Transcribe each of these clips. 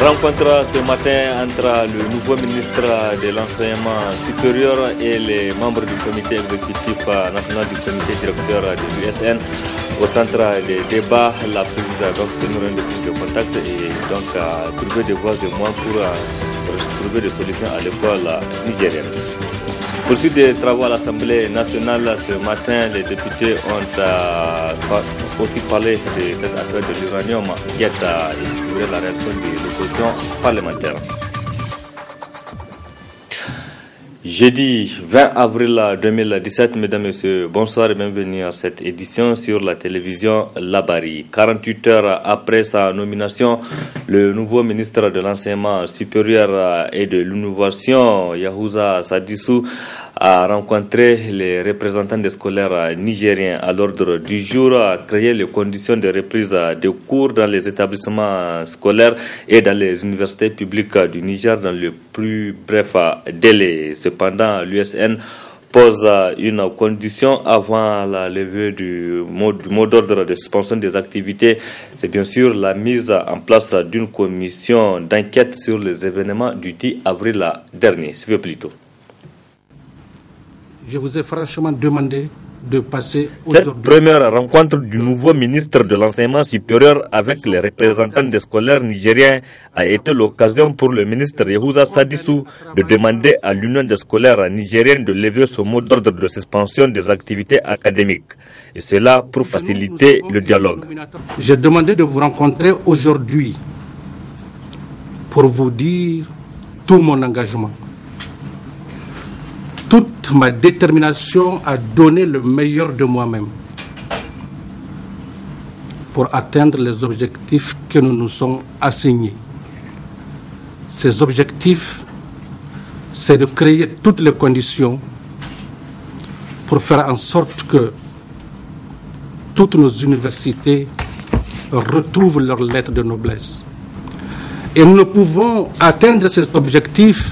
Rencontre ce matin entre le nouveau ministre de l'enseignement supérieur et les membres du comité exécutif national du comité directeur de l'USN. Au centre des débats, la prise de contact et donc trouver des voies et moyens pour trouver des solutions à l'école nigérienne. Poursuite des travaux à l'Assemblée nationale ce matin, les députés ont aussi parlé de cette affaire de l'uranium qui a inspiré la réaction de l'opposition parlementaire. Jeudi 20 avril 2017, mesdames et messieurs, bonsoir et bienvenue à cette édition sur la télévision Labari. 48 heures après sa nomination, le nouveau ministre de l'enseignement supérieur et de l'innovation, Yahouza Sadissou, a rencontré les représentants des scolaires nigériens à l'ordre du jour, a créé les conditions de reprise de cours dans les établissements scolaires et dans les universités publiques du Niger dans le plus bref délai. Cependant, l'USN pose une condition avant la levée du mot d'ordre de suspension des activités. C'est bien sûr la mise en place d'une commission d'enquête sur les événements du 10 avril dernier. Suivez plutôt. Je vous ai franchement demandé de passer cette première rencontre du nouveau ministre de l'enseignement supérieur avec les représentants des scolaires nigériens a été l'occasion pour le ministre Yahouza Sadissou de demander à l'Union des scolaires nigériennes de lever ce mot d'ordre de suspension des activités académiques. Et cela pour faciliter le dialogue. J'ai demandé de vous rencontrer aujourd'hui pour vous dire tout mon engagement, toute ma détermination à donner le meilleur de moi-même pour atteindre les objectifs que nous nous sommes assignés. Ces objectifs, c'est de créer toutes les conditions pour faire en sorte que toutes nos universités retrouvent leur lettre de noblesse. Et nous ne pouvons atteindre ces objectifs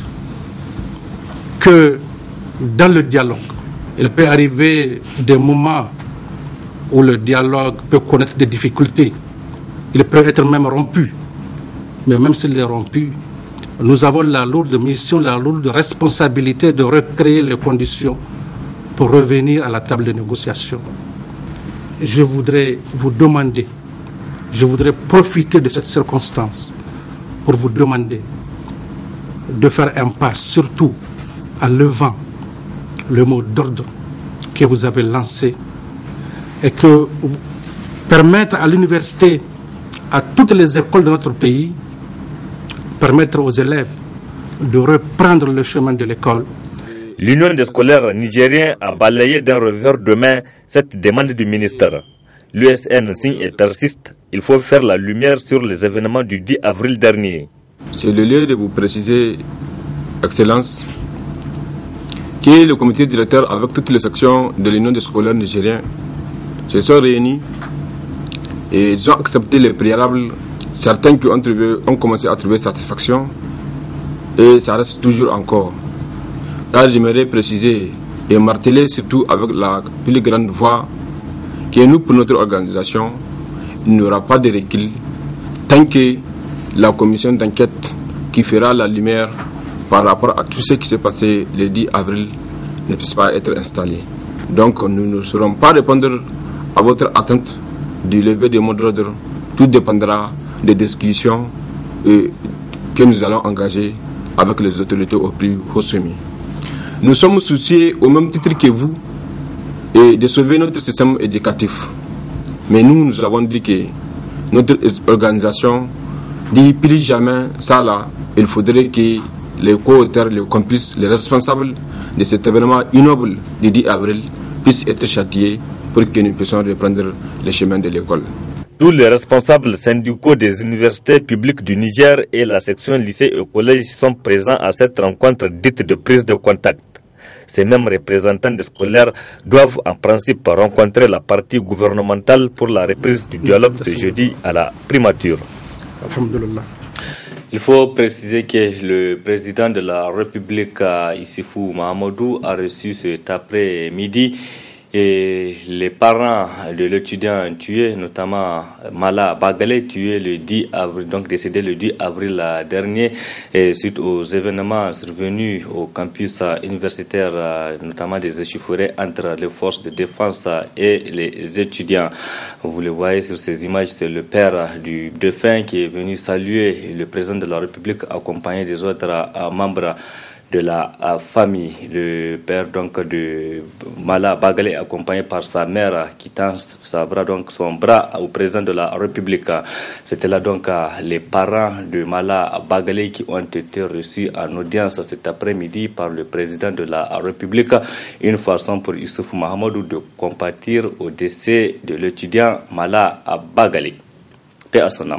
que dans le dialogue. Il peut arriver des moments où le dialogue peut connaître des difficultés. Il peut être même rompu. Mais même s'il est rompu, nous avons la lourde mission, la lourde responsabilité de recréer les conditions pour revenir à la table de négociation. Je voudrais vous demander, je voudrais profiter de cette circonstance pour vous demander de faire un pas, surtout en levant le mot d'ordre que vous avez lancé et que permettre à l'université, à toutes les écoles de notre pays, permettre aux élèves de reprendre le chemin de l'école. L'Union des scolaires nigériens a balayé d'un revers de main cette demande du ministère. L'USN signe et persiste. Il faut faire la lumière sur les événements du 10 avril dernier. C'est le lieu de vous préciser, Excellence, que le comité directeur avec toutes les sections de l'Union des scolaires nigériens se sont réunis et ils ont accepté les préalables. Certains qui ont commencé à trouver satisfaction et ça reste toujours encore. Car j'aimerais préciser et marteler surtout avec la plus grande voix que nous, pour notre organisation, il n'y aura pas de recul tant que la commission d'enquête qui fera la lumière par rapport à tout ce qui s'est passé le 10 avril ne puisse pas être installé. Donc nous ne serons pas répondre à votre attente du lever des mots d'ordre. Tout dépendra des discussions que nous allons engager avec les autorités au plus haut sommet. Nous sommes souciés au même titre que vous et de sauver notre système éducatif. Mais nous avons dit que notre organisation dit plus jamais ça là. Il faudrait que les co-auteurs, les complices, les responsables de cet événement ignoble du 10 avril puissent être châtiés pour que nous puissions reprendre le chemin de l'école. Tous les responsables syndicaux des universités publiques du Niger et la section lycée et collège sont présents à cette rencontre dite de prise de contact. Ces mêmes représentants des scolaires doivent en principe rencontrer la partie gouvernementale pour la reprise du dialogue ce jeudi à la primature. Alhamdulillah. Il faut préciser que le président de la République, Issoufou Mahamadou, a reçu cet après-midi Et les parents de l'étudiant tué, notamment Mala Bagale, tué le 10 avril, donc décédé le 10 avril dernier, et suite aux événements survenus au campus universitaire, notamment des échauffourées entre les forces de défense et les étudiants. Vous le voyez sur ces images, c'est le père du défunt qui est venu saluer le président de la République accompagné des autres membres de la famille. Le père donc de Mala Bagale accompagné par sa mère qui tend son bras au président de la République. C'était là donc les parents de Mala Bagale qui ont été reçus en audience cet après-midi par le président de la République. Une façon pour Youssouf Mahamadou de compatir au décès de l'étudiant Mala Bagale. Paix à son âme.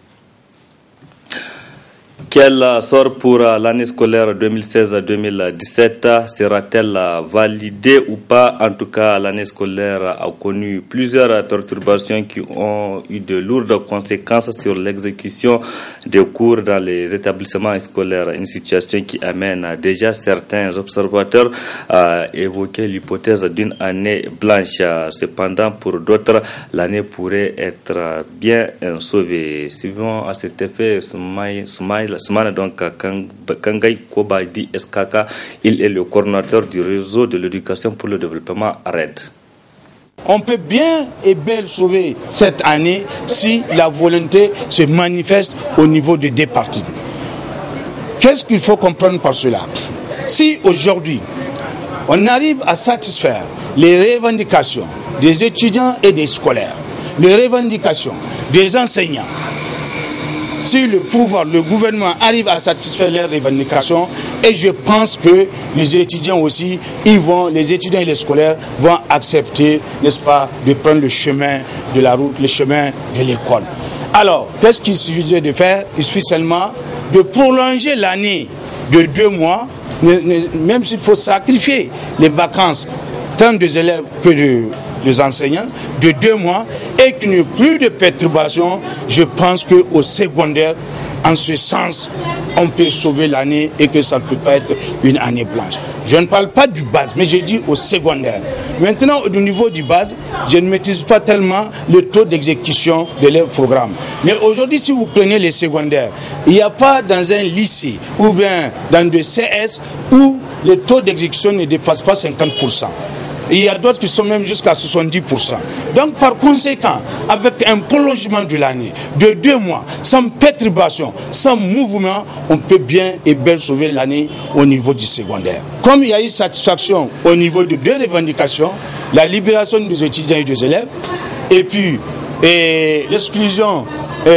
Quel sort pour l'année scolaire 2016-2017 sera-t-elle validée ou pas? En tout cas, l'année scolaire a connu plusieurs perturbations qui ont eu de lourdes conséquences sur l'exécution des cours dans les établissements scolaires. Une situation qui amène déjà certains observateurs à évoquer l'hypothèse d'une année blanche. Cependant, pour d'autres, l'année pourrait être bien sauvée. Suivant à cet effet, Soumana donc Kangay Kobadi Eskaka, il est le coordinateur du réseau de l'éducation pour le développement RED. On peut bien et bien sauver cette année si la volonté se manifeste au niveau des départements. Qu'est-ce qu'il faut comprendre par cela? Si aujourd'hui on arrive à satisfaire les revendications des étudiants et des scolaires, les revendications des enseignants, si le pouvoir, le gouvernement arrive à satisfaire leurs revendications, et je pense que les étudiants aussi, les étudiants et les scolaires vont accepter, n'est-ce pas, de prendre le chemin de la route, le chemin de l'école. Alors, qu'est-ce qu'il suffit de faire? Il suffit seulement de prolonger l'année de 2 mois, même s'il faut sacrifier les vacances tant des élèves que des enseignants, de 2 mois, et qu'il n'y ait plus de perturbations. Je pense qu'au secondaire, en ce sens, on peut sauver l'année et que ça ne peut pas être une année blanche. Je ne parle pas du base, mais je dis au secondaire. Maintenant, au niveau du base, je ne maîtrise pas tellement le taux d'exécution de leurs programmes. Mais aujourd'hui, si vous prenez les secondaires, il n'y a pas dans un lycée ou bien dans des CS où le taux d'exécution ne dépasse pas 50%. Il y a d'autres qui sont même jusqu'à 70%. Donc par conséquent, avec un prolongement de l'année, de 2 mois, sans perturbation, sans mouvement, on peut bien et bien sauver l'année au niveau du secondaire. Comme il y a eu satisfaction au niveau de 2 revendications, la libération des étudiants et des élèves, et puis l'exclusion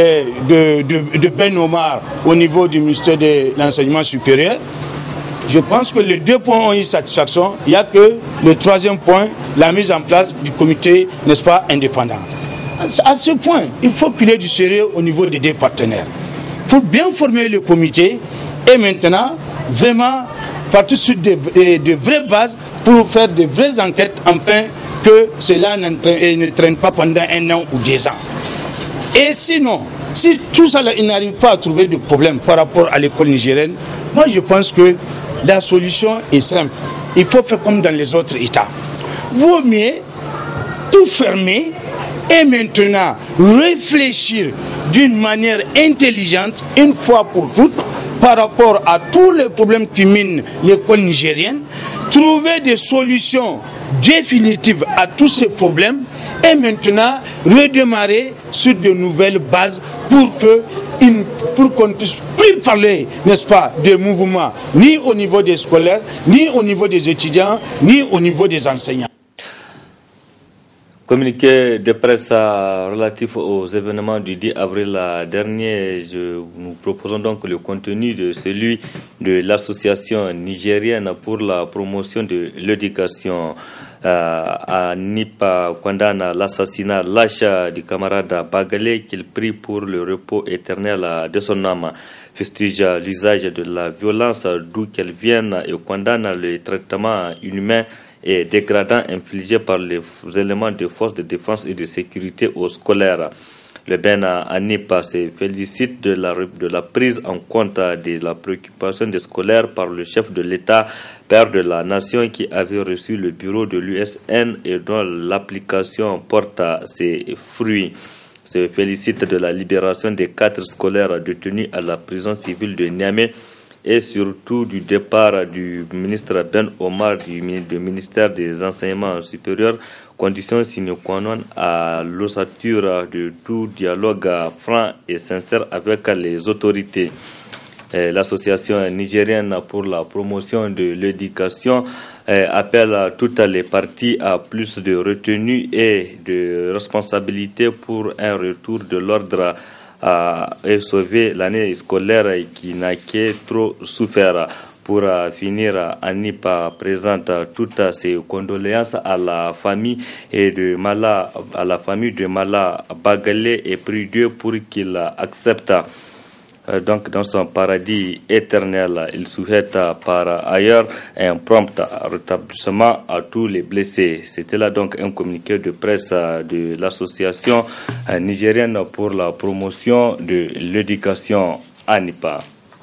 de Ben Omar au niveau du ministère de l'enseignement supérieur, je pense que les 2 points ont eu satisfaction. Il n'y a que le 3e point, la mise en place du comité, n'est-ce pas, indépendant. À ce point, il faut qu'il y ait du sérieux au niveau des 2 partenaires. Pour bien former le comité, et maintenant, vraiment, partir sur de vraies bases pour faire de vraies enquêtes, afin que cela ne traîne pas pendant 1 an ou 2 ans. Et sinon, si tout ça, il n'arrive pas à trouver de problème par rapport à l'école nigérienne, moi je pense que la solution est simple. Il faut faire comme dans les autres États. Vaut mieux tout fermer et maintenant réfléchir d'une manière intelligente, une fois pour toutes, par rapport à tous les problèmes qui minent l'école nigérienne, trouver des solutions définitives à tous ces problèmes et maintenant redémarrer sur de nouvelles bases pour qu'on ne puisse plus parler, n'est-ce pas, de mouvements, ni au niveau des scolaires, ni au niveau des étudiants, ni au niveau des enseignants. Communiqué de presse relatif aux événements du 10 avril dernier, nous proposons donc le contenu de celui de l'association nigérienne pour la promotion de l'éducation. Nipa condamne l'assassinat lâche du camarade Bagale qu'il prie pour le repos éternel de son âme. Fustige l'usage de la violence d'où qu'elle vienne et condamne le traitement inhumain et dégradant infligé par les éléments de force de défense et de sécurité aux scolaires. Le Ben Anip se félicite de la prise en compte de la préoccupation des scolaires par le chef de l'État, père de la nation, qui avait reçu le bureau de l'USN et dont l'application porte ses fruits. Se félicite de la libération des 4 scolaires détenus à la prison civile de Niamey et surtout du départ du ministre Ben Omar du ministère des Enseignements supérieurs, condition sine qua non à l'ossature de tout dialogue franc et sincère avec les autorités. L'association nigérienne pour la promotion de l'éducation appelle toutes les parties à plus de retenue et de responsabilité pour un retour de l'ordre et sauver l'année scolaire qui n'a que trop souffert. Pour finir, Anip présente toutes ses condoléances à la famille de Mala Bagalé et prie Dieu pour qu'il accepte donc dans son paradis éternel. Il souhaite par ailleurs un prompt rétablissement à tous les blessés. C'était là donc un communiqué de presse de l'association nigérienne pour la promotion de l'éducation ANIPA.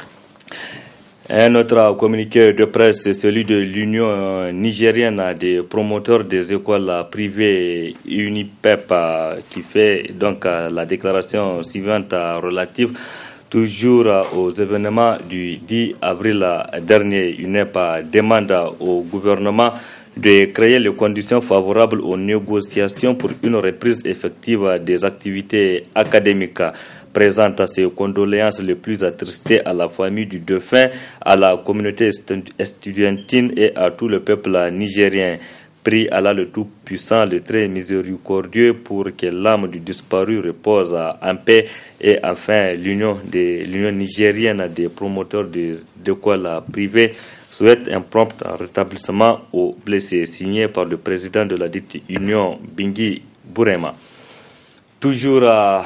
Un autre communiqué de presse, c'est celui de l'Union nigérienne des promoteurs des écoles privées UNIPEP qui fait donc la déclaration suivante relative toujours aux événements du 10 avril dernier. UNIPEP demande au gouvernement de créer les conditions favorables aux négociations pour une reprise effective des activités académiques. Présente à ses condoléances les plus attristées à la famille du défunt, à la communauté estudiantine et à tout le peuple nigérien. Prie Allah le Tout-Puissant, le très miséricordieux, pour que l'âme du disparu repose en paix. Et enfin, l'Union nigérienne des promoteurs d'écoles privées souhaite un prompt rétablissement aux blessés, signé par le président de la dite Union, Bingi Burema. Toujours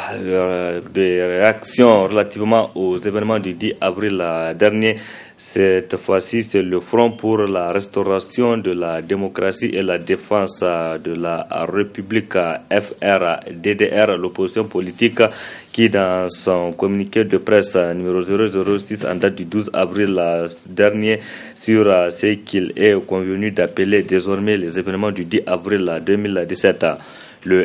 des réactions relativement aux événements du 10 avril dernier. Cette fois-ci, c'est le Front pour la restauration de la démocratie et la défense de la République, FRDDR, l'opposition politique, qui dans son communiqué de presse numéro 006 en date du 12 avril dernier sur ce qu'il est convenu d'appeler désormais les événements du 10 avril 2017. Le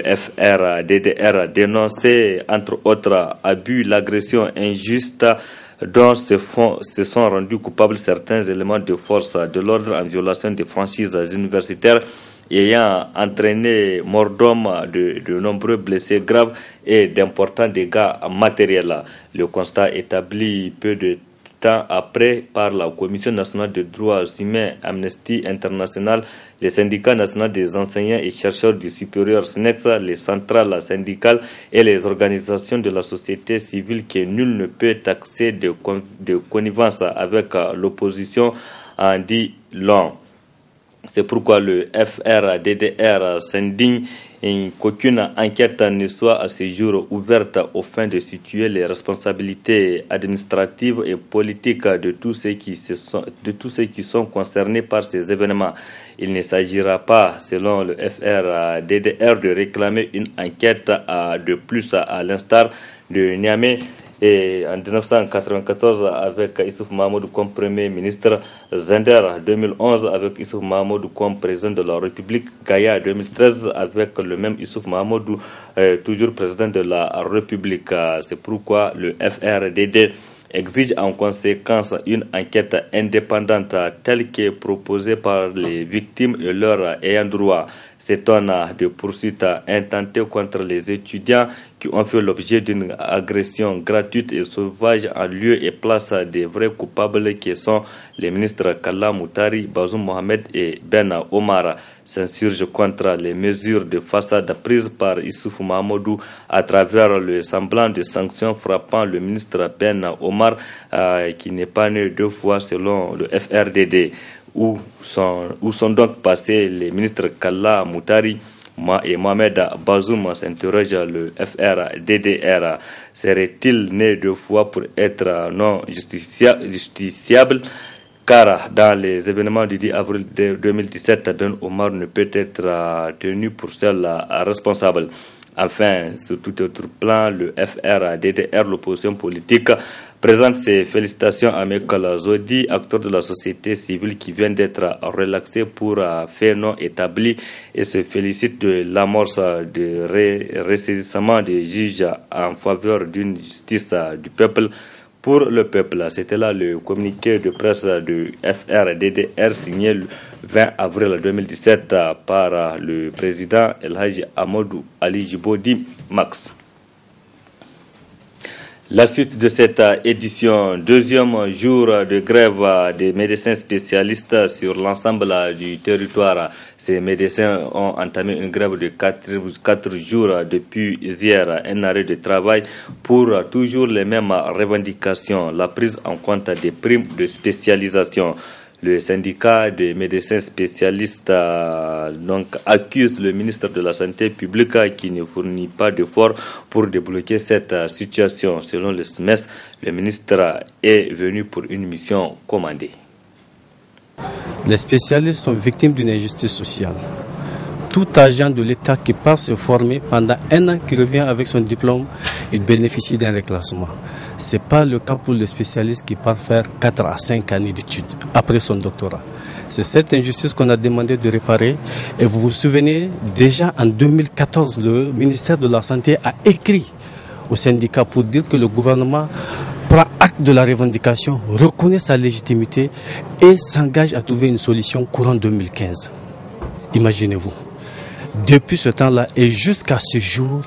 FRDDR dénonçait entre autres abus, l'agression injuste dont se sont rendus coupables certains éléments de force de l'ordre en violation des franchises universitaires ayant entraîné mort d'hommes, de nombreux blessés graves et d'importants dégâts matériels. Le constat établi peu de temps après par la Commission nationale des droits humains, Amnesty International, les syndicats nationaux des enseignants et chercheurs du supérieur SNEX, les centrales syndicales et les organisations de la société civile que nul ne peut taxer de connivence avec l'opposition en dit long. C'est pourquoi le FRDDR s'indigne qu'aucune enquête ne soit à ce jour ouverte aux fins de situer les responsabilités administratives et politiques de tous ceux qui sont concernés par ces événements. Il ne s'agira pas, selon le FRDDR, de réclamer une enquête de plus à l'instar de Niamey. Et en 1994 avec Issouf Mahamadou comme Premier ministre, Zender 2011 avec Issouf Mahamadou comme président de la République, Gaïa 2013 avec le même Issouf Mahamadou toujours président de la République. C'est pourquoi le FRDD exige en conséquence une enquête indépendante telle que proposée par les victimes et leurs ayants droit. S'étonne de poursuites intentées contre les étudiants qui ont fait l'objet d'une agression gratuite et sauvage en lieu et place des vrais coupables qui sont les ministres Kalla Moutari, Bazoum Mohamed et Ben Omar. S'insurge contre les mesures de façade prises par Issouf Mahamadou à travers le semblant de sanctions frappant le ministre Ben Omar qui n'est pas né deux fois selon le FRDD. Où sont donc passés les ministres Kalla Moutari et Mohamed Bazoum, s'interroge le FRDDR. Serait-il né deux fois pour être non justiciable? Car dans les événements du 10 avril 2017, Ben Omar ne peut être tenu pour seul responsable. Enfin, sur tout autre plan, le FRDDR, l'opposition politique, présente ses félicitations à Mekala Zodi, acteur de la société civile qui vient d'être relaxé pour fait non établi, et se félicite de l'amorce de ressaisissement des juges en faveur d'une justice du peuple pour le peuple. C'était là le communiqué de presse du FRDDR signé le 20 avril 2017 par le président El Hadji Amadou Ali Djibodi Max. La suite de cette édition, deuxième jour de grève des médecins spécialistes sur l'ensemble du territoire. Ces médecins ont entamé une grève de 4 jours depuis hier, un arrêt de travail pour toujours les mêmes revendications, la prise en compte des primes de spécialisation. Le syndicat des médecins spécialistes accuse le ministre de la Santé publique qui ne fournit pas d'efforts pour débloquer cette situation. Selon le SMES, le ministre est venu pour une mission commandée. Les spécialistes sont victimes d'une injustice sociale. Tout agent de l'État qui part se former pendant un an, qui revient avec son diplôme, il bénéficie d'un reclassement. Ce n'est pas le cas pour les spécialistes qui partent faire 4 à 5 années d'études après son doctorat. C'est cette injustice qu'on a demandé de réparer. Et vous vous souvenez, déjà en 2014, le ministère de la Santé a écrit au syndicat pour dire que le gouvernement prend acte de la revendication, reconnaît sa légitimité et s'engage à trouver une solution courant 2015. Imaginez-vous. Depuis ce temps-là et jusqu'à ce jour,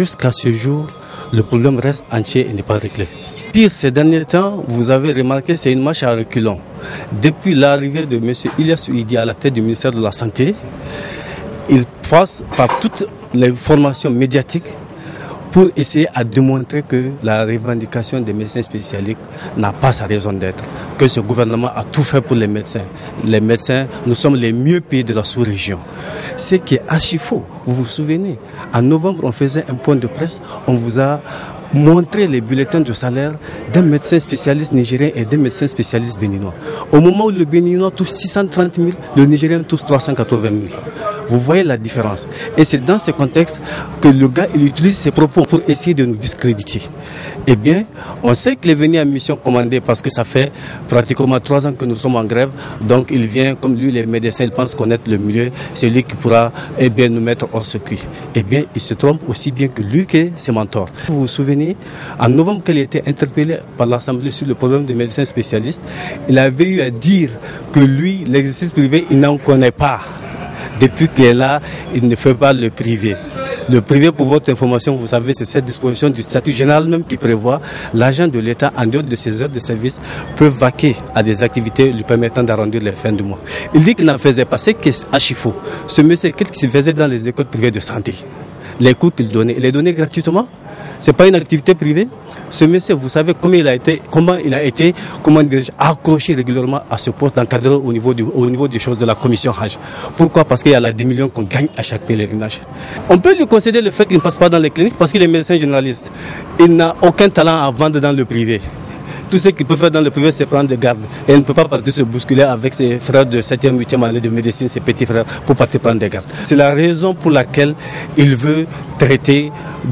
le problème reste entier et n'est pas réglé. Pire, ces derniers temps, vous avez remarqué, c'est une marche à reculons. Depuis l'arrivée de M. Ilyas Ouidi à la tête du ministère de la Santé, il passe par toutes les formations médiatiques pour essayer à démontrer que la revendication des médecins spécialistes n'a pas sa raison d'être, que ce gouvernement a tout fait pour les médecins. Les médecins, nous sommes les mieux payés de la sous-région. Ce qui est archi faux. Vous vous souvenez, en novembre, on faisait un point de presse, on vous a montré les bulletins de salaire d'un médecin spécialiste nigérien et d'un médecin spécialiste béninois. Au moment où le béninois touche 630 000, le nigérien touche 380 000. Vous voyez la différence. Et c'est dans ce contexte que le gars il utilise ses propos pour essayer de nous discréditer. Eh bien, on sait qu'il est venu en mission commandée parce que ça fait pratiquement 3 ans que nous sommes en grève. Donc il vient, comme lui, les médecins, il pense connaître le milieu. C'est lui qui pourra nous mettre hors circuit. Eh bien, il se trompe aussi bien que lui que ses mentors. Vous vous souvenez, en novembre, qu'il était interpellé par l'Assemblée sur le problème des médecins spécialistes, il avait eu à dire que lui, l'exercice privé, il n'en connaît pas. Depuis qu'il est là, il ne fait pas le privé. Le privé, pour votre information, vous savez, c'est cette disposition du statut général même qui prévoit l'agent de l'État, en dehors de ses heures de service, peut vaquer à des activités lui permettant d'arrondir les fins du mois. Il dit qu'il n'en faisait pas, c'est archi faux. Ce monsieur, qu'est-ce qu'il faisait dans les écoles privées de santé? Les cours qu'il donnait, il les donnait gratuitement. C'est pas une activité privée. Ce monsieur, vous savez comment il a été accroché régulièrement à ce poste d'encadreur au niveau des choses de la commission Hajj. Pourquoi? Parce qu'il y a des millions qu'on gagne à chaque pèlerinage. On peut lui concéder le fait qu'il ne passe pas dans les cliniques parce qu'il est médecin généraliste. Il n'a aucun talent à vendre dans le privé. Tout ce qu'il peut faire dans le privé, c'est prendre des gardes. Et il ne peut pas partir se bousculer avec ses frères de 7e, 8e année de médecine, ses petits frères, pour partir prendre des gardes. C'est la raison pour laquelle il veut traiter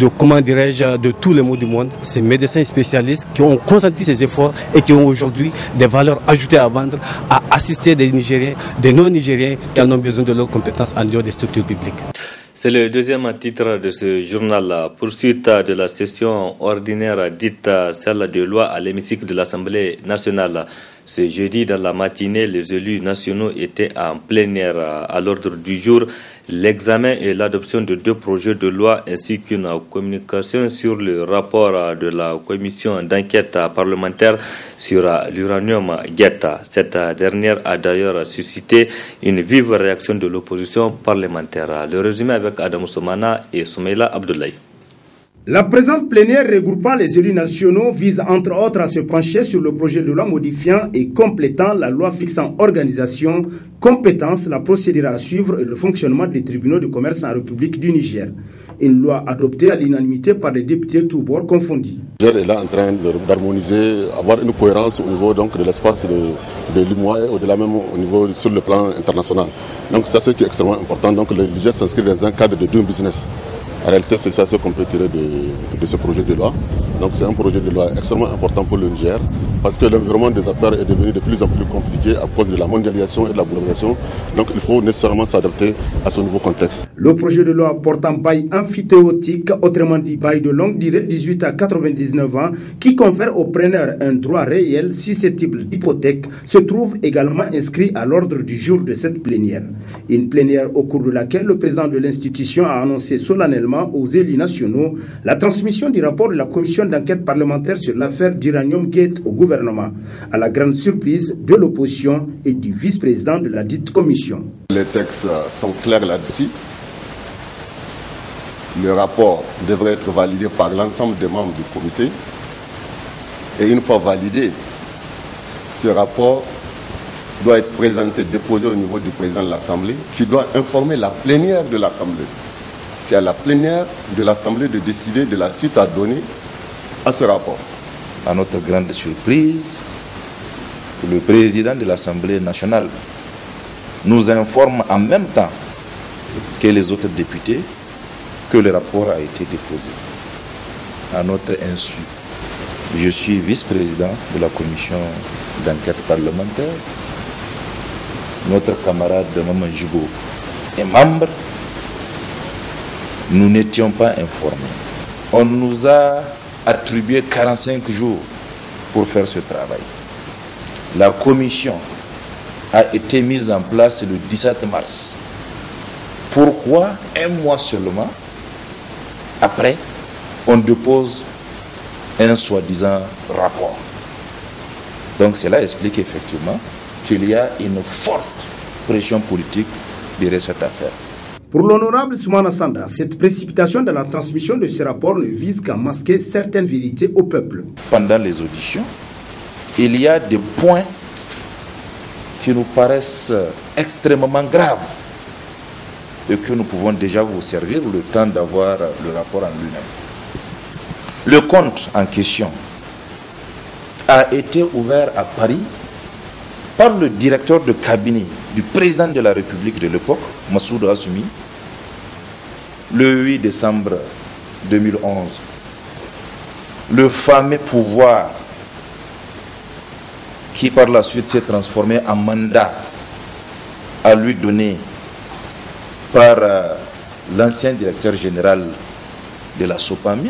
de tous les maux du monde, ces médecins spécialistes qui ont consenti ces efforts et qui ont aujourd'hui des valeurs ajoutées à vendre, à assister des Nigériens, des non-Nigériens qui en ont besoin de leurs compétences en dehors des structures publiques. C'est le deuxième titre de ce journal. Poursuite de la session ordinaire dite celle de loi à l'hémicycle de l'Assemblée nationale. Ce jeudi, dans la matinée, les élus nationaux étaient en plénière. À l'ordre du jour, l'examen et l'adoption de 2 projets de loi ainsi qu'une communication sur le rapport de la commission d'enquête parlementaire sur l'uranium Guetta. Cette dernière a d'ailleurs suscité une vive réaction de l'opposition parlementaire. Le résumé avec Adam Soumana et Soumaïla Abdoulaye. La présente plénière regroupant les élus nationaux vise entre autres à se pencher sur le projet de loi modifiant et complétant la loi fixant organisation, compétences, la procédure à suivre et le fonctionnement des tribunaux de commerce en République du Niger. Une loi adoptée à l'unanimité par les députés tous bords confondus. Le Niger est là en train d'harmoniser, avoir une cohérence au niveau donc, de l'espace de l'UMOA et au-delà même au niveau sur le plan international. Donc ça c'est ce qui est extrêmement important. Donc le Niger s'inscrit dans un cadre de doing business. En réalité, c'est ça ce qu'on peut tirer de ce projet de loi. Donc c'est un projet de loi extrêmement important pour le Niger parce que l'environnement des affaires est devenu de plus en plus compliqué à cause de la mondialisation et de la globalisation. Donc il faut nécessairement s'adapter à ce nouveau contexte. Le projet de loi portant bail amphithéotique, autrement dit bail de longue durée 18 à 99 ans, qui confère aux preneurs un droit réel susceptible d'hypothèque, se trouve également inscrit à l'ordre du jour de cette plénière. Une plénière au cours de laquelle le président de l'institution a annoncé solennellement aux élus nationaux la transmission du rapport de la commission d'enquête parlementaire sur l'affaire d'Uranium Gate au gouvernement, à la grande surprise de l'opposition et du vice-président de la dite commission. Les textes sont clairs là-dessus. Le rapport devrait être validé par l'ensemble des membres du comité. Et une fois validé, ce rapport doit être présenté, déposé au niveau du président de l'Assemblée, qui doit informer la plénière de l'Assemblée. C'est à la plénière de l'Assemblée de décider de la suite à donner à ce rapport. À notre grande surprise, le président de l'Assemblée nationale nous informe en même temps que les autres députés que le rapport a été déposé. À notre insu, je suis vice-président de la commission d'enquête parlementaire. Notre camarade Maman Jibo est membre. Nous n'étions pas informés. On nous a attribué 45 jours pour faire ce travail. La commission a été mise en place le 17 mars. Pourquoi un mois seulement après, on dépose un soi-disant rapport? Donc cela explique effectivement qu'il y a une forte pression politique derrière cette affaire. Pour l'honorable Soumana Sanda, cette précipitation de la transmission de ce rapport ne vise qu'à masquer certaines vérités au peuple. Pendant les auditions, il y a des points qui nous paraissent extrêmement graves et que nous pouvons déjà vous servir le temps d'avoir le rapport en lui-même. Le compte en question a été ouvert à Paris par le directeur de cabinet du président de la République de l'époque, Massoud Assoumi, le 8 décembre 2011. Le fameux pouvoir qui par la suite s'est transformé en mandat à lui donné par l'ancien directeur général de la Sopamine,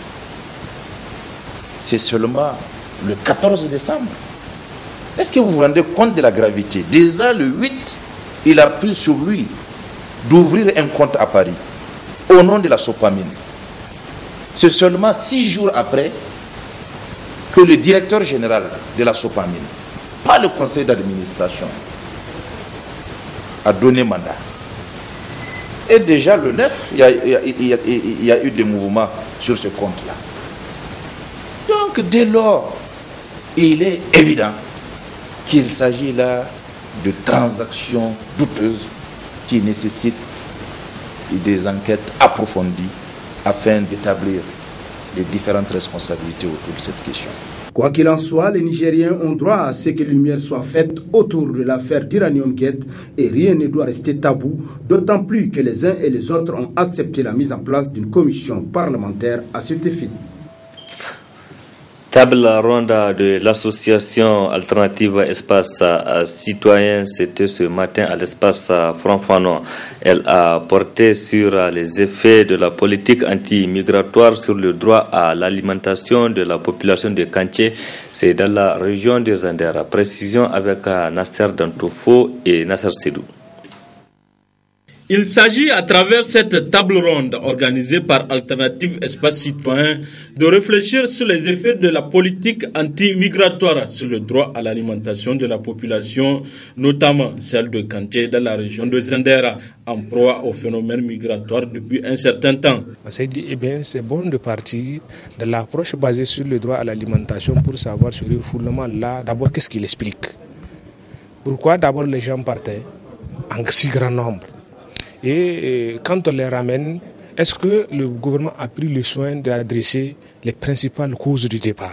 c'est seulement le 14 décembre. Est-ce que vous vous rendez compte de la gravité? Déjà le 8, il a pris sur lui d'ouvrir un compte à Paris au nom de la Sopamine. C'est seulement 6 jours après que le directeur général de la Sopamine, pas le conseil d'administration, a donné mandat. Et déjà le 9, il y a eu des mouvements sur ce compte-là. Donc dès lors, il est évident qu'il s'agit là de transactions douteuses qui nécessitent des enquêtes approfondies afin d'établir les différentes responsabilités autour de cette question. Quoi qu'il en soit, les Nigériens ont droit à ce que lumière soit faite autour de l'affaire d'Uranium Gate et rien ne doit rester tabou, d'autant plus que les uns et les autres ont accepté la mise en place d'une commission parlementaire à cet effet. Table ronde de l'association alternative Espace Citoyen, c'était ce matin à l'espace Franfano. Elle a porté sur les effets de la politique anti-migratoire sur le droit à l'alimentation de la population de Kanché. C'est dans la région de Zandera. Précision avec Nasser Dantofo et Nasser Sedou. Il s'agit à travers cette table ronde organisée par Alternative Espace Citoyen de réfléchir sur les effets de la politique anti-migratoire sur le droit à l'alimentation de la population, notamment celle de Kanché dans la région de Zandera, en proie au phénomène migratoire depuis un certain temps. On s'est dit, c'est bon de partir de l'approche basée sur le droit à l'alimentation pour savoir ce refoulement-là, d'abord qu'est-ce qu'il explique. Pourquoi d'abord les gens partaient en si grand nombre? Et quand on les ramène, est-ce que le gouvernement a pris le soin d'adresser les principales causes du départ?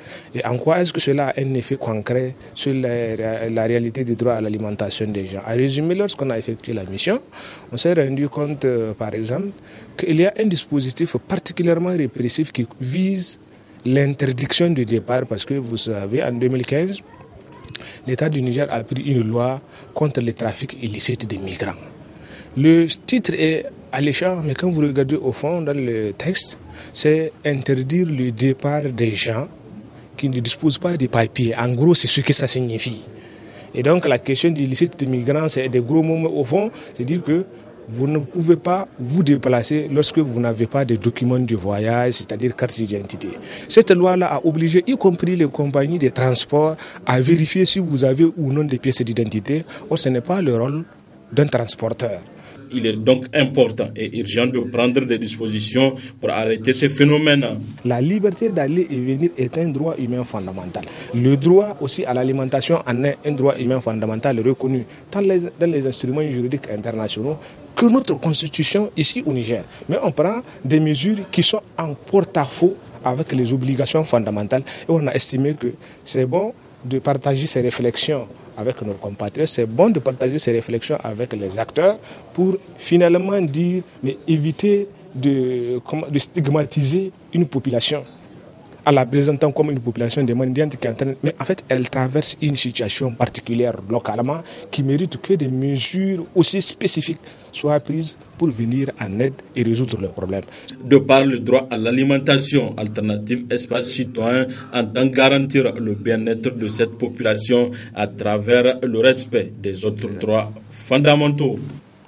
Et en quoi est-ce que cela a un effet concret sur la réalité du droit à l'alimentation des gens? En résumé, lorsqu'on a effectué la mission, on s'est rendu compte, par exemple, qu'il y a un dispositif particulièrement répressif qui vise l'interdiction du départ, parce que vous savez, en 2015, l'État du Niger a pris une loi contre le trafic illicite des migrants. Le titre est alléchant, mais quand vous regardez au fond dans le texte, c'est interdire le départ des gens qui ne disposent pas de papiers. En gros, c'est ce que ça signifie. Et donc la question du illicite des migrants, c'est des gros mots au fond, c'est-à-dire que vous ne pouvez pas vous déplacer lorsque vous n'avez pas de documents de voyage, c'est-à-dire carte d'identité. Cette loi-là a obligé, y compris les compagnies de transport, à vérifier si vous avez ou non des pièces d'identité. Or, ce n'est pas le rôle d'un transporteur. Il est donc important et urgent de prendre des dispositions pour arrêter ces phénomènes. La liberté d'aller et venir est un droit humain fondamental. Le droit aussi à l'alimentation en est un droit humain fondamental reconnu tant dans les instruments juridiques internationaux que notre constitution ici au Niger. Mais on prend des mesures qui sont en porte-à-faux avec les obligations fondamentales et on a estimé que c'est bon de partager ces réflexions avec nos compatriotes, c'est bon de partager ces réflexions avec les acteurs pour finalement dire, mais éviter de stigmatiser une population en la présentant comme une population de mendiantes qui est en train, mais en fait elle traverse une situation particulière localement qui mérite que des mesures aussi spécifiques soient prises pour venir en aide et résoudre le problème. De par le droit à l'alimentation, Alternative Espace Citoyen entend garantir le bien-être de cette population à travers le respect des autres droits fondamentaux.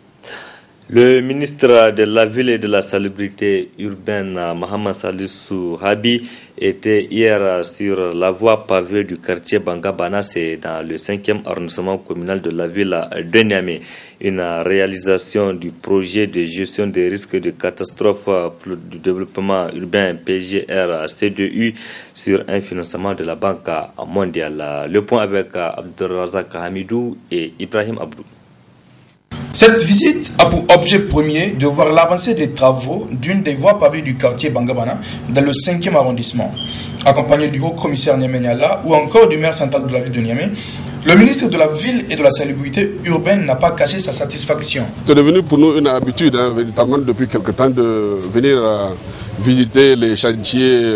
Le ministre de la Ville et de la Salubrité urbaine, Mohamed Salissou Habi, était hier sur la voie pavée du quartier Bangabana, c'est dans le 5e arrondissement communal de la ville de Niamey. Une réalisation du projet de gestion des risques de catastrophe du développement urbain PGR C2U sur un financement de la Banque mondiale. Le point avec Abdelrazak Hamidou et Ibrahim Abdou. Cette visite a pour objet premier de voir l'avancée des travaux d'une des voies pavées du quartier Bangabana dans le 5e arrondissement. Accompagné du haut-commissaire Niamey Niala ou encore du maire central de la ville de Niamey, le ministre de la Ville et de la Salubrité urbaine n'a pas caché sa satisfaction. C'est devenu pour nous une habitude, véritablement depuis quelque temps, de venir visiter les chantiers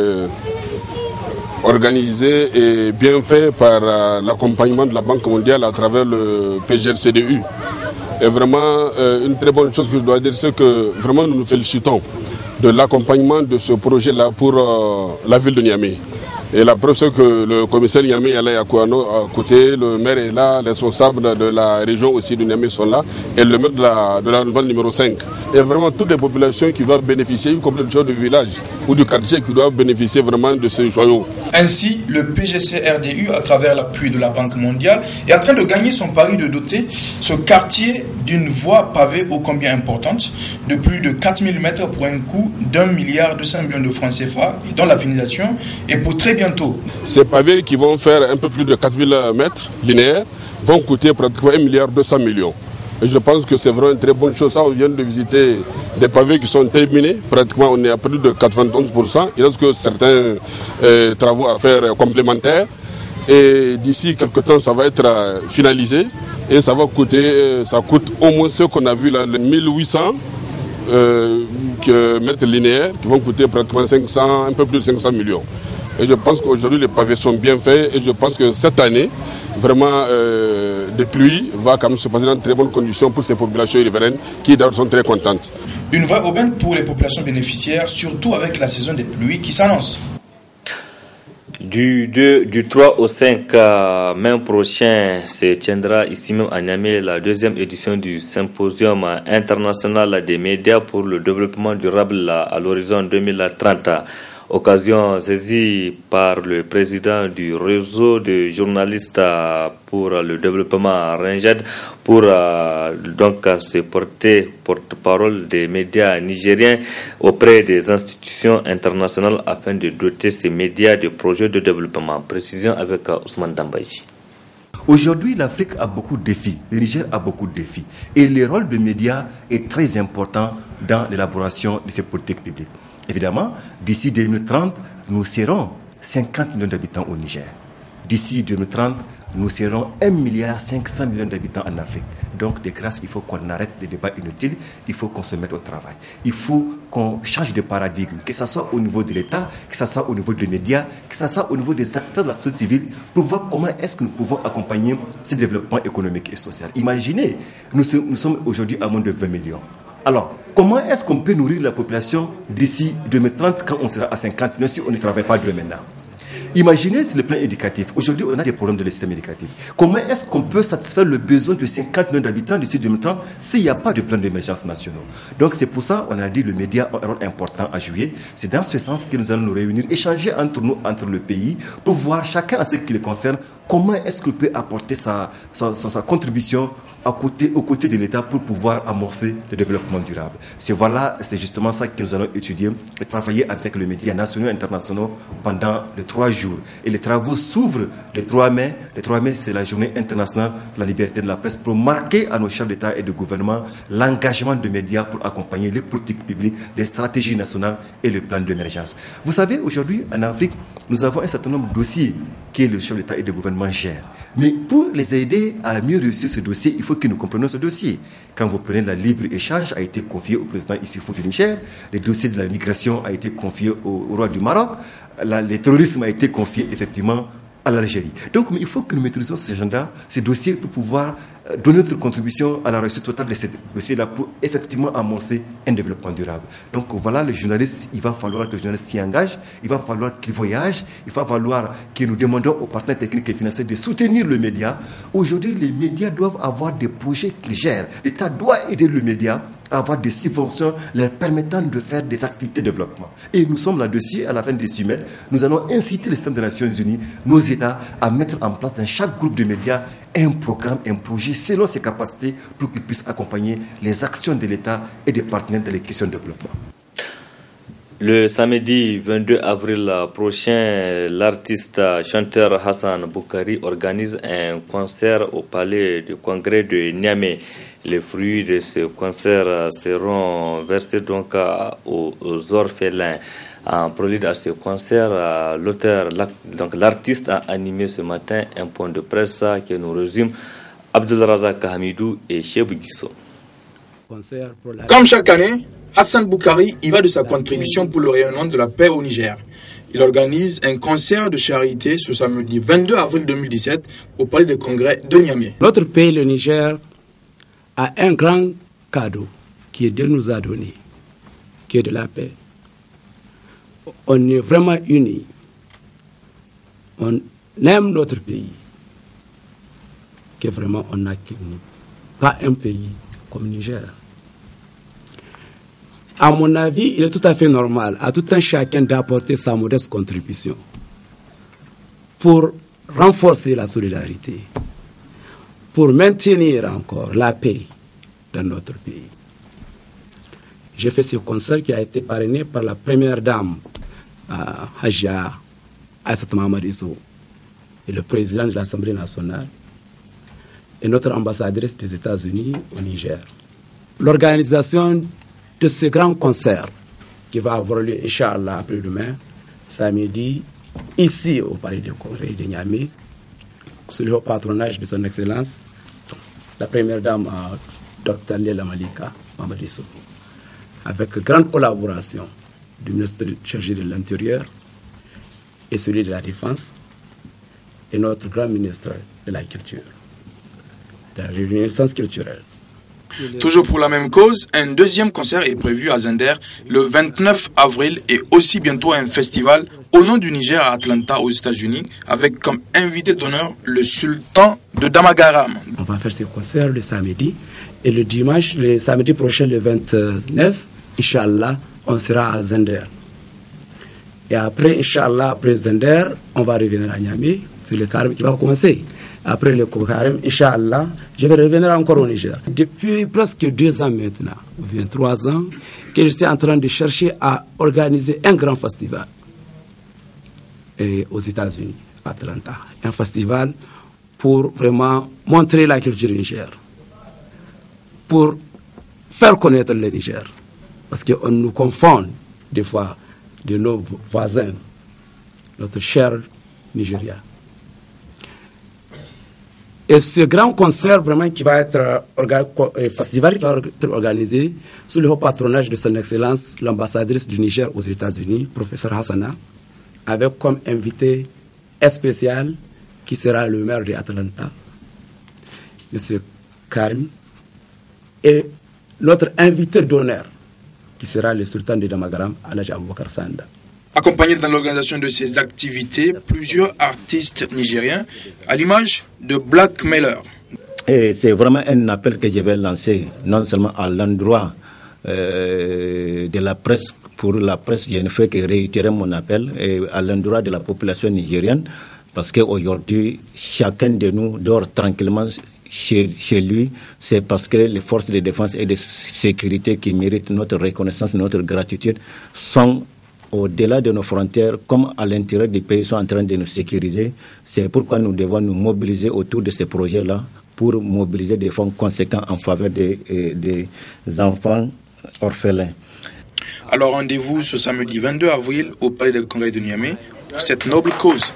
organisés et bien faits par l'accompagnement de la Banque mondiale à travers le PGR-CDU. Et vraiment, une très bonne chose que je dois dire, c'est que vraiment nous nous félicitons de l'accompagnement de ce projet-là pour la ville de Niamey. Et la preuve, c'est que le commissaire Niamey est là à côté, le maire est là, les responsables de la région aussi de Niamey sont là, et le maire de la nouvelle numéro 5. Et vraiment toutes les populations qui doivent bénéficier, y compris les gens du village ou du quartier, qui doivent bénéficier vraiment de ces joyaux. Ainsi, le PGC-RDU, à travers l'appui de la Banque mondiale, est en train de gagner son pari de doter ce quartier d'une voie pavée ô combien importante, de plus de 4000 mètres pour un coût d'1,2 milliard de francs CFA, et dont la finalisation est pour très bientôt. Ces pavés qui vont faire un peu plus de 4000 mètres linéaires vont coûter pratiquement 1,2 milliard. Et je pense que c'est vraiment une très bonne chose. Ça, on vient de visiter des pavés qui sont terminés. Pratiquement, on est à plus de 91%. Il reste que certains travaux à faire complémentaires. Et d'ici quelques temps, ça va être finalisé. Et ça va coûter, ça coûte au moins ce qu'on a vu là, les 1800 mètres linéaires, qui vont coûter pratiquement 500, un peu plus de 500 millions. Et je pense qu'aujourd'hui, les pavés sont bien faits. Et je pense que cette année, vraiment, des pluies va quand même se passer dans de très bonnes conditions pour ces populations riveraines qui d'ailleurs sont très contentes. Une voie urbaine pour les populations bénéficiaires, surtout avec la saison des pluies qui s'annonce. Du 3 au 5 mai prochain se tiendra ici même à Niamey la 2e édition du Symposium international des médias pour le développement durable à l'horizon 2030. Occasion saisie par le président du réseau de journalistes pour le développement RENJAD pour donc se porter porte-parole des médias nigériens auprès des institutions internationales afin de doter ces médias de projets de développement. Précision avec Ousmane Dambaïchi. Aujourd'hui, l'Afrique a beaucoup de défis, le Niger a beaucoup de défis et le rôle des médias est très important dans l'élaboration de ces politiques publiques. Évidemment, d'ici 2030, nous serons 50 millions d'habitants au Niger. D'ici 2030, nous serons 1,5 milliard d'habitants en Afrique. Donc, de grâce, il faut qu'on arrête les débats inutiles, il faut qu'on se mette au travail. Il faut qu'on change de paradigme, que ce soit au niveau de l'État, que ce soit au niveau des médias, que ce soit au niveau des acteurs de la société civile, pour voir comment est-ce que nous pouvons accompagner ce développement économique et social. Imaginez, nous sommes aujourd'hui à moins de 20 millions. Alors, comment est-ce qu'on peut nourrir la population d'ici 2030 quand on sera à 50 millions si on ne travaille pas de maintenant? Imaginez sur le plan éducatif. Aujourd'hui, on a des problèmes dans le système éducatif. Comment est-ce qu'on peut satisfaire le besoin de 50 millions d'habitants d'ici 2030 s'il n'y a pas de plan d'émergence nationaux? Donc, c'est pour ça qu'on a dit que le média a un rôle important à jouer. C'est dans ce sens que nous allons nous réunir, échanger entre nous, entre le pays, pour voir chacun à ce qui le concerne, comment est-ce qu'il peut apporter sa contribution aux côtés de l'État pour pouvoir amorcer le développement durable. C'est justement ça que nous allons étudier et travailler avec les médias nationaux et internationaux pendant les 3 jours. Et les travaux s'ouvrent le 3 mai. Le 3 mai, c'est la journée internationale de la liberté de la presse pour marquer à nos chefs d'État et de gouvernement l'engagement des médias pour accompagner les politiques publiques, les stratégies nationales et le plan d'émergence. Vous savez, aujourd'hui, en Afrique, nous avons un certain nombre de dossiers que le chef d'État et de gouvernement gèrent. Mais pour les aider à mieux réussir ce dossier, il faut que nous comprenions ce dossier. Quand vous prenez la libre-échange, a été confié au président Issifou du Niger, le dossier de la migration a été confié au roi du Maroc, le terrorisme a été confié effectivement à l'Algérie. Donc il faut que nous maîtrisions ces agendas, ces dossiers pour pouvoir donner notre contribution à la réussite totale de ces dossiers-là pour effectivement amorcer un développement durable. Donc voilà, les journalistes, il va falloir que les journalistes s'y engagent, il va falloir qu'ils voyagent, il va falloir que nous demandons aux partenaires techniques et financiers de soutenir le média. Aujourd'hui, les médias doivent avoir des projets qu'ils gèrent. L'État doit aider le média à avoir des subventions leur permettant de faire des activités de développement. Et nous sommes là-dessus, à la fin des semaines, nous allons inciter le système des Nations Unies, nos États, à mettre en place dans chaque groupe de médias un programme, un projet selon ses capacités pour qu'ils puissent accompagner les actions de l'État et des partenaires dans les questions de développement. Le samedi 22 avril prochain, l'artiste chanteur Hassan Boukari organise un concert au palais du congrès de Niamey. Les fruits de ce concert seront versés donc aux orphelins. En prélude à ce concert, l'artiste a animé ce matin un point de presse que nous résume Abdelrazak Hamidou et Chebou Guisso. Comme chaque année, Hassan Boukari y va de sa contribution pour le rayonnement de la paix au Niger. Il organise un concert de charité ce samedi 22 avril 2017 au palais des congrès de Niamey. Notre pays, le Niger, a un grand cadeau que Dieu nous a donné, qui est de la paix. On est vraiment unis. On aime notre pays. Que vraiment on n'a que nous. Pas un pays comme Niger. À mon avis, il est tout à fait normal à tout un chacun d'apporter sa modeste contribution pour renforcer la solidarité, pour maintenir encore la paix dans notre pays. J'ai fait ce concert qui a été parrainé par la première dame, Hajia Aïssat Mahamadou Issou, et le président de l'Assemblée nationale, et notre ambassadrice des États-Unis au Niger. L'organisation de ce grand concert qui va avoir lieu, Inch'Allah, après-demain, samedi, ici au palais du congrès de Niamey, sous le patronage de son Excellence, la première dame, Dr. Léla Malika Mahamadou Issou, avec grande collaboration du ministre chargé de l'Intérieur et celui de la Défense et notre grand ministre de la Culture, de la Renaissance culturelle. Toujours pour la même cause, un deuxième concert est prévu à Zender le 29 avril et aussi bientôt un festival au nom du Niger à Atlanta aux États-Unis avec comme invité d'honneur le sultan de Damagaram. On va faire ce concert le samedi et le dimanche, le samedi prochain le 29, Inch'Allah, on sera à Zender. Et après, Inch'Allah, après Zender, on va revenir à Niamey, c'est le carême qui va commencer. Après le carême, Inch'Allah, je vais revenir encore au Niger. Depuis presque 2 ans maintenant, ou bien 3 ans, que je suis en train de chercher à organiser un grand festival aux États-Unis, à Atlanta. Un festival pour vraiment montrer la culture du Niger, pour faire connaître le Niger. Parce qu'on nous confond des fois de nos voisins notre cher Nigeria. Et ce grand concert vraiment qui va être festival qui va être organisé sous le haut patronage de son Excellence l'ambassadrice du Niger aux États-Unis, professeur Hassana, avec comme invité spécial qui sera le maire d'Atlanta, M. Karim, et notre invité d'honneur qui sera le sultan de Damagaram, Alhaji Aboubakar Sanda. Accompagné dans l'organisation de ces activités, plusieurs artistes nigériens, à l'image de Black Mailer. Et c'est vraiment un appel que je vais lancer, non seulement à l'endroit de la presse, pour la presse, je ne fais que réitérer mon appel, et à l'endroit de la population nigérienne, parce qu'aujourd'hui, chacun de nous dort tranquillement chez lui, c'est parce que les forces de défense et de sécurité qui méritent notre reconnaissance, notre gratitude, sont au-delà de nos frontières, comme à l'intérieur du pays, sont en train de nous sécuriser. C'est pourquoi nous devons nous mobiliser autour de ces projets-là pour mobiliser des fonds conséquents en faveur des enfants orphelins. Alors rendez-vous ce samedi 22 avril au Palais de Congrès de Niamey pour cette noble cause.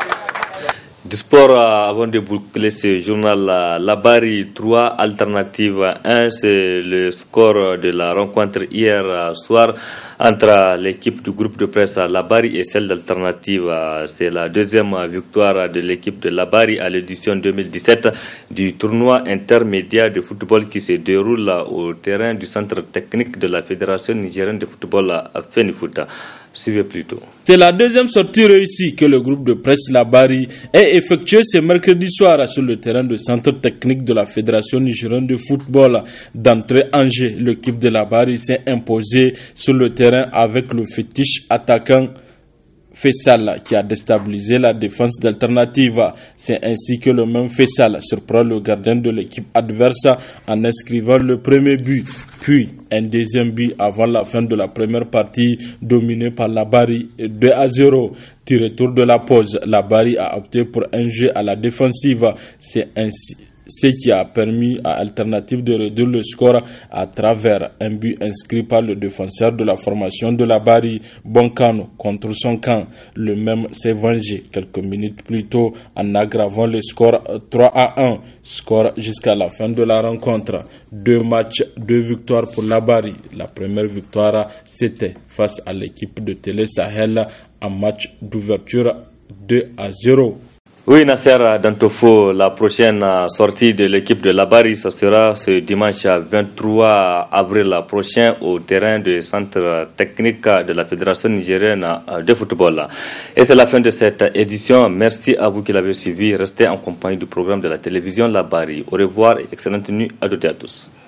Du sport, avant de boucler ce journal, la Bari 3, Alternative 1, c'est le score de la rencontre hier soir entre l'équipe du groupe de presse La Bari et celle d'Alternative. C'est la deuxième victoire de l'équipe de La Bari à l'édition 2017 du tournoi intermédiaire de football qui se déroule au terrain du centre technique de la Fédération nigérienne de football à Fenifoot. Suivez plutôt. C'est la deuxième sortie réussie que le groupe de presse La Bari ait effectuée ce mercredi soir sur le terrain du centre technique de la Fédération nigérienne de football. D'entrée Angers, l'équipe de La Bari s'est imposée sur le terrain avec le fétiche attaquant Fessal qui a déstabilisé la défense d'Alternative. C'est ainsi que le même Fessal surprend le gardien de l'équipe adverse en inscrivant le premier but, puis un deuxième but avant la fin de la première partie dominée par La Bari 2-0. Retour de la pause, La Bari a opté pour un jeu à la défensive. C'est ainsi ce qui a permis à Alternative de réduire le score à travers un but inscrit par le défenseur de la formation de La Bari, Bonkano, contre son camp. Le même s'est vengé quelques minutes plus tôt en aggravant le score 3-1, score jusqu'à la fin de la rencontre. 2 matchs, 2 victoires pour La Bari. La première victoire, c'était face à l'équipe de Télé Sahel en match d'ouverture 2-0. Oui, Nasser Dantofo, la prochaine sortie de l'équipe de La Bari, ça sera ce dimanche 23 avril prochain au terrain du centre technique de la Fédération nigérienne de football. Et c'est la fin de cette édition. Merci à vous qui l'avez suivi. Restez en compagnie du programme de la télévision La Bari. Au revoir et excellente nuit à toutes et à tous.